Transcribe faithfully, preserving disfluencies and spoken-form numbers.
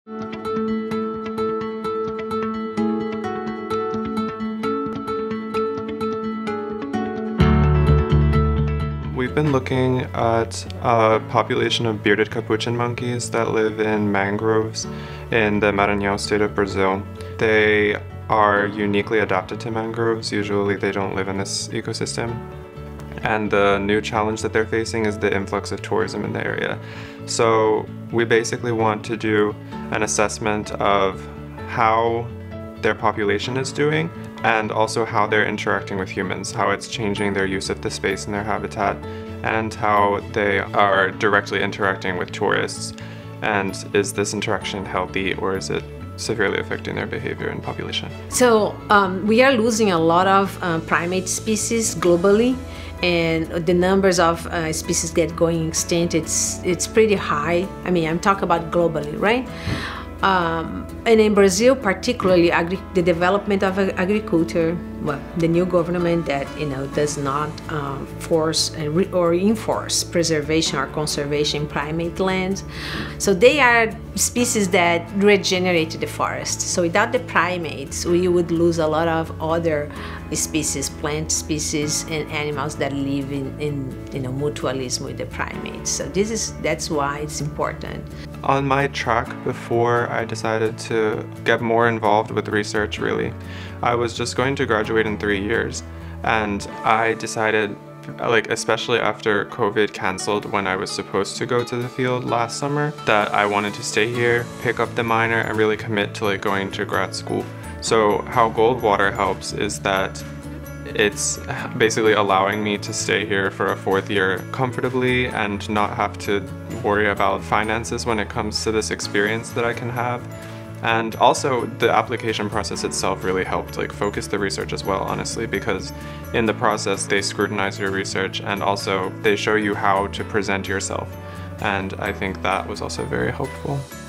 We've been looking at a population of bearded capuchin monkeys that live in mangroves in the Maranhão state of Brazil. They are uniquely adapted to mangroves. Usually they don't live in this ecosystem. And the new challenge that they're facing is the influx of tourism in the area. So we basically want to do an assessment of how their population is doing and also how they're interacting with humans, how it's changing their use of the space in their habitat, and how they are directly interacting with tourists. And is this interaction healthy, or is it severely affecting their behavior and population? So um, we are losing a lot of uh, primate species globally, and the numbers of uh, species that going extinct, it's it's pretty high. I mean, I'm talking about globally, right? Um, and in Brazil, particularly, agri the development of agriculture, well, the new government that you know does not um, force and re or enforce preservation or conservation in primate lands. So they are species that regenerate the forest. So without the primates, we would lose a lot of other species, plant species, and animals that live in, in you know mutualism with the primates. So this is that's why it's important. On my track before I decided to get more involved with research, really, I was just going to graduate in three years. And I decided, like especially after COVID canceled when I was supposed to go to the field last summer, that I wanted to stay here, pick up the minor, and really commit to like going to grad school. So how Goldwater helps is that it's basically allowing me to stay here for a fourth year comfortably and not have to worry about finances when it comes to this experience that I can have. And also the application process itself really helped like focus the research as well, honestly, because in the process they scrutinize your research and also they show you how to present yourself. And I think that was also very helpful.